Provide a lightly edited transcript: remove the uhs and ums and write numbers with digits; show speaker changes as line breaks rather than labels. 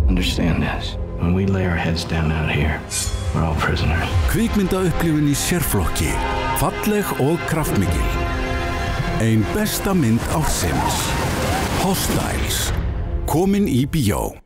Understand this. When we lay our heads down out here, we're all prisoners.
Kvikmyndaupplifun í sérflokki, falleg og kraftmikil. Ein besta mynd ársins. Hostiles. Komin í bíó.